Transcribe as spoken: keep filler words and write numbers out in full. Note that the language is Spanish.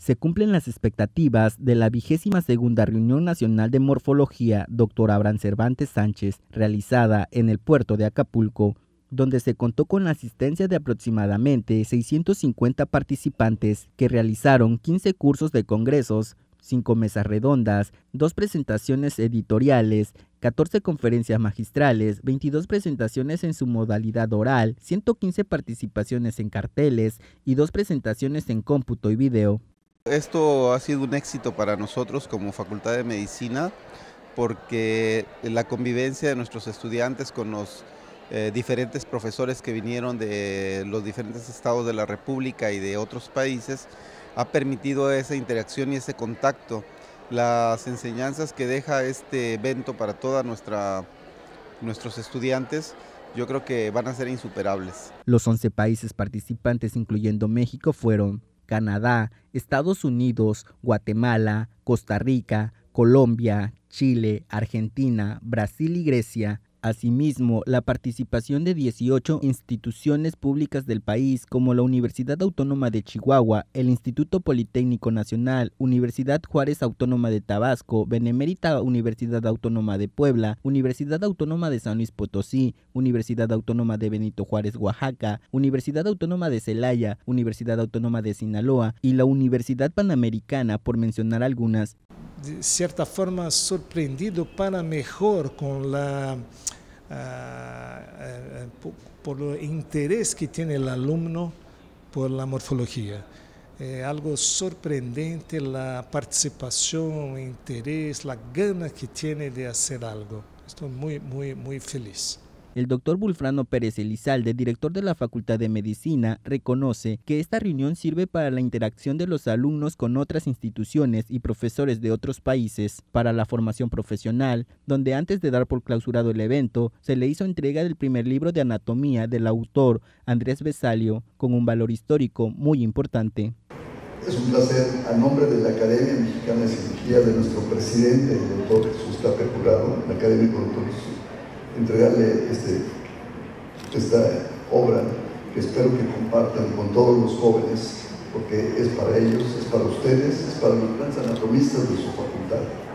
Se cumplen las expectativas de la vigésima segunda Reunión Nacional de Morfología doctor Abraham Cervantes Sánchez, realizada en el puerto de Acapulco, donde se contó con la asistencia de aproximadamente seiscientos cincuenta participantes que realizaron quince cursos de congresos, cinco mesas redondas, dos presentaciones editoriales, catorce conferencias magistrales, veintidós presentaciones en su modalidad oral, ciento quince participaciones en carteles y dos presentaciones en cómputo y video. Esto ha sido un éxito para nosotros como Facultad de Medicina porque la convivencia de nuestros estudiantes con los eh, diferentes profesores que vinieron de los diferentes estados de la República y de otros países ha permitido esa interacción y ese contacto. Las enseñanzas que deja este evento para todos nuestros estudiantes yo creo que van a ser insuperables. Los once países participantes, incluyendo México, fueron Canadá, Estados Unidos, Guatemala, Costa Rica, Colombia, Chile, Argentina, Brasil y Grecia. Asimismo, la participación de dieciocho instituciones públicas del país, como la Universidad Autónoma de Chihuahua, el Instituto Politécnico Nacional, Universidad Juárez Autónoma de Tabasco, Benemérita Universidad Autónoma de Puebla, Universidad Autónoma de San Luis Potosí, Universidad Autónoma de Benito Juárez, Oaxaca, Universidad Autónoma de Celaya, Universidad Autónoma de Sinaloa y la Universidad Panamericana, por mencionar algunas. De cierta forma sorprendido para mejor con la uh, uh, uh, por el interés que tiene el alumno por la morfología. Eh, algo sorprendente la participación, el interés, la gana que tiene de hacer algo. Estoy muy, muy, muy feliz. El doctor Bulfrano Pérez Elizalde, director de la Facultad de Medicina, reconoce que esta reunión sirve para la interacción de los alumnos con otras instituciones y profesores de otros países, para la formación profesional, donde antes de dar por clausurado el evento, se le hizo entrega del primer libro de anatomía del autor Andrés Vesalio, con un valor histórico muy importante. Es un placer, a nombre de la Academia Mexicana de Cirugía, de nuestro presidente, el doctor Jesús Tapia Jurado, el académico doctor Jesús, entregarle este, esta obra que espero que compartan con todos los jóvenes, porque es para ellos, es para ustedes, es para los grandes anatomistas de su facultad.